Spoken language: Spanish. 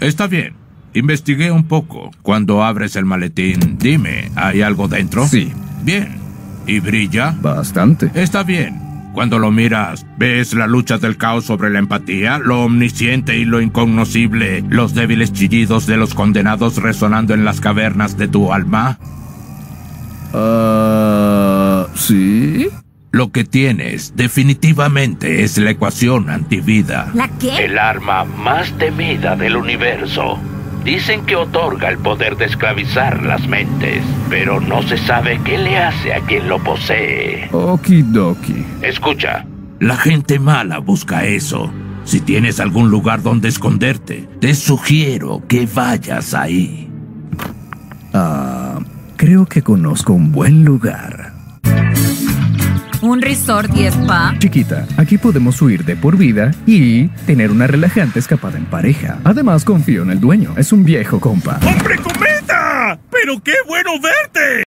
Está bien. Investigué un poco. Cuando abres el maletín, dime, ¿hay algo dentro? Sí. Bien. ¿Y brilla? Bastante. Está bien. Cuando lo miras, ¿ves la lucha del caos sobre la empatía? ¿Lo omnisciente y lo incognoscible? ¿Los débiles chillidos de los condenados resonando en las cavernas de tu alma? ¿Sí? Lo que tienes definitivamente es la ecuación antivida. ¿La qué? El arma más temida del universo. Dicen que otorga el poder de esclavizar las mentes, pero no se sabe qué le hace a quien lo posee. Okidoki. Escucha, la gente mala busca eso. Si tienes algún lugar donde esconderte, te sugiero que vayas ahí. Creo que conozco un buen lugar. ¿Un resort y spa? Chiquita, aquí podemos huir de por vida y tener una relajante escapada en pareja. Además, confío en el dueño. Es un viejo compa. ¡Hombre cometa! ¡Pero qué bueno verte!